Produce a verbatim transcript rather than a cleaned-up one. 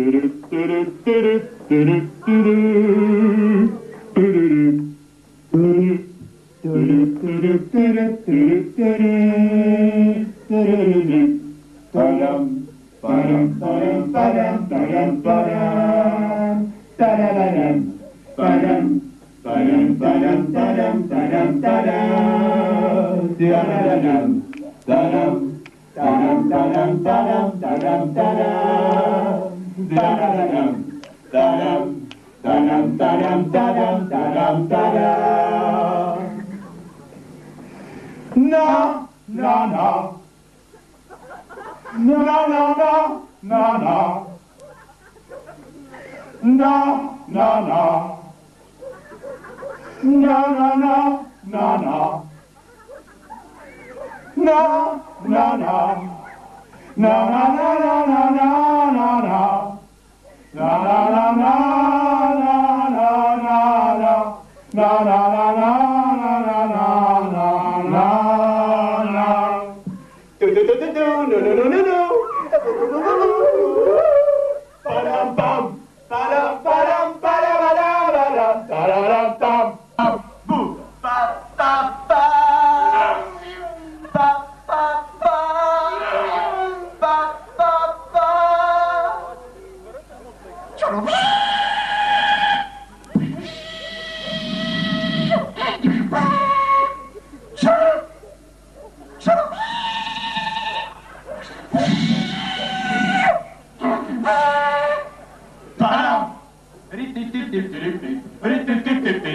Na, na, na. Na, na, na, na, na. Na, na, na. Na, na, na, na, na. Na, na, na. Na, na, na, na, na, na, na, na. Na, na, na, na, na, na, na, na. Na, na, na, na, na, na, na, na, na. Do, do, do, do, do, no, no, no, no, no. Ba-dum-bum, ba-dum, ba-dum, ba-da-ba-da-ba-dum, da-da-dum-dum. Boo, ba, ba, ba. Ba, ba, ba. Ba, ba, ba. Ba-dum.